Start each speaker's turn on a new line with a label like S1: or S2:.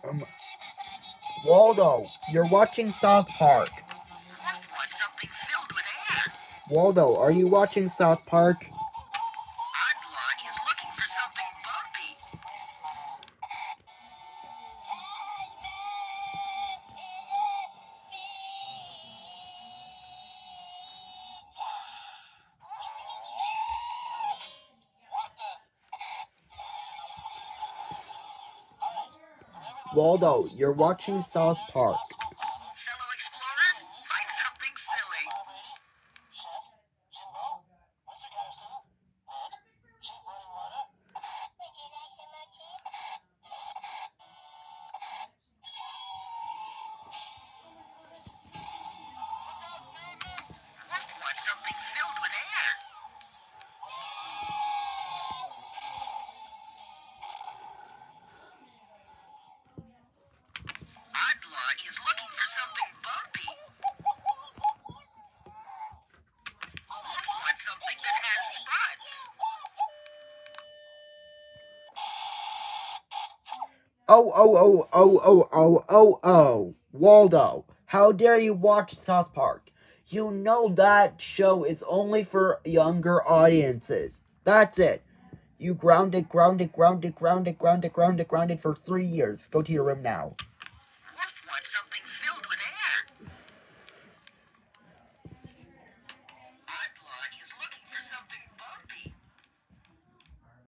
S1: Um, Waldo, you're watching South Park.
S2: What? Something filled with air.
S1: Waldo, are you watching South Park?
S2: Oddlaw is looking for something bumpy.
S1: Waldo, you're watching South Park.
S2: Fellow explorers, find something silly. What? Something filled with air. Oddlaw is looking for something bumpy. What? Something that has spots.
S1: Oh. Waldo, how dare you watch South Park? You know that show is only for younger audiences. That's it. You grounded for 3 years. Go to your room now.